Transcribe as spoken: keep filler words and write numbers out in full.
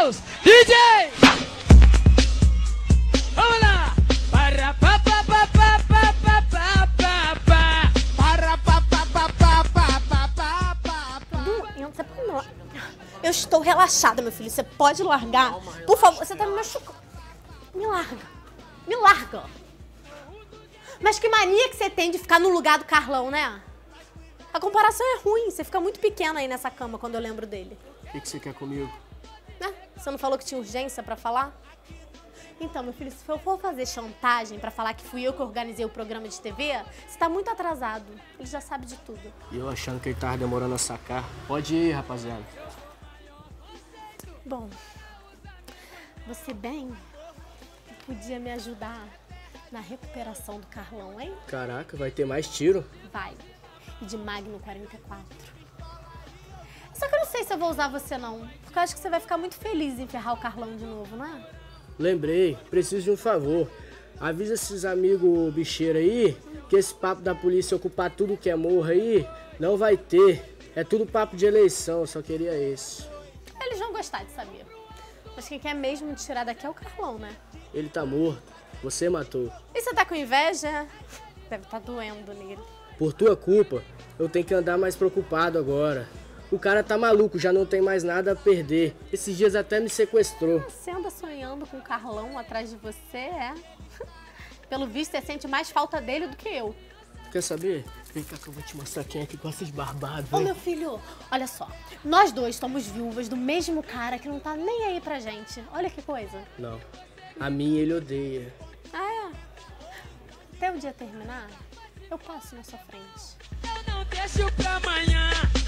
Deus! D J! Vamos lá! Para pa pa pa pa pa pa pa pa pa. Para pa pa pa pa pa pa pa pa pa. Du, você pode me largar? Eu estou relaxada, meu filho. Você pode largar? Por favor, você tá me machucando. Me larga. Me larga. Mas que mania que você tem de ficar no lugar do Carlão, né? A comparação é ruim. Você fica muito pequena aí nessa cama quando eu lembro dele. O que, que você quer comigo? Né? Você não falou que tinha urgência pra falar? Então, meu filho, se eu for fazer chantagem pra falar que fui eu que organizei o programa de T V, você tá muito atrasado. Ele já sabe de tudo. E eu achando que ele tava demorando a sacar. Pode ir, rapaziada. Bom, você bem podia me ajudar na recuperação do Carlão, hein? Caraca, vai ter mais tiro? Vai. E de Magno quarenta e quatro. Só que eu não sei se eu vou usar você, não. Porque eu acho que você vai ficar muito feliz em ferrar o Carlão de novo, não é? Lembrei, preciso de um favor. Avisa esses amigos bicheiros aí que esse papo da polícia ocupar tudo que é morro aí não vai ter. É tudo papo de eleição, só queria esse. Eles vão gostar de saber. Mas quem quer mesmo te tirar daqui é o Carlão, né? Ele tá morto. Você matou. E você tá com inveja? Deve estar doendo nele. Por tua culpa, eu tenho que andar mais preocupado agora. O cara tá maluco, já não tem mais nada a perder. Esses dias até me sequestrou. Você anda sonhando com o Carlão atrás de você, é? Pelo visto, você sente mais falta dele do que eu. Quer saber? Vem cá que eu vou te mostrar quem é que gosta de barbado. Ô, meu filho, olha só. Nós dois somos viúvas do mesmo cara que não tá nem aí pra gente. Olha que coisa. Não, a minha ele odeia. Ah, é? Até o dia terminar, eu passo na sua frente. Eu não deixo pra amanhã.